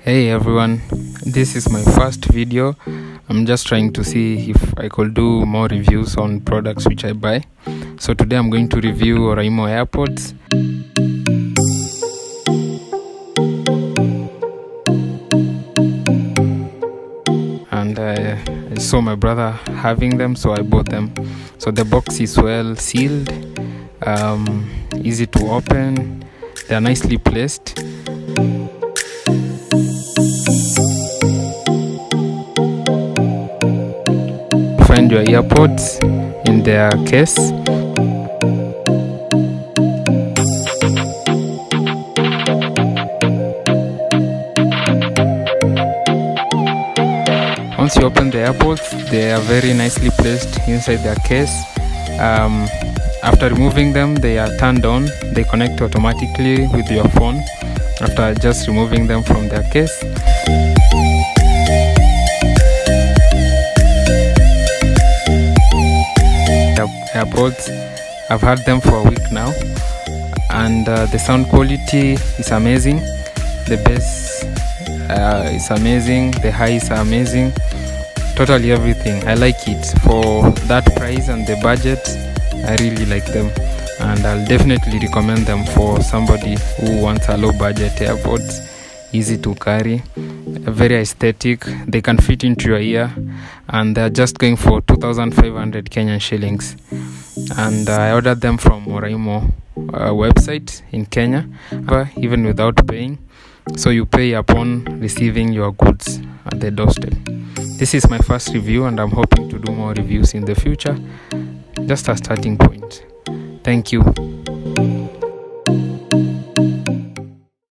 Hey everyone, this is my first video. I'm just trying to see if I could do more reviews on products which I buy. So today I'm going to review Oraimo AirPods. And I saw my brother having them, so I bought them. So the box is well sealed, easy to open, they're nicely placed. Find your earpods in their case. Once you open the AirPods, they are very nicely placed inside their case. After removing them, they are turned on. They connect automatically with your phone after just removing them from their case. AirPods, I've had them for a week now, and the sound quality is amazing. The bass is amazing, the highs are amazing, totally everything. I like it. For that price and the budget, I really like them, and I'll definitely recommend them for somebody who wants a low budget AirPods. Easy to carry, very aesthetic, they can fit into your ear, and they're just going for 2,500 Kenyan shillings. And I ordered them from Oraimo website in Kenya, even without paying. So you pay upon receiving your goods at the doorstep. This is my first review, and I'm hoping to do more reviews in the future. Just a starting point. Thank you.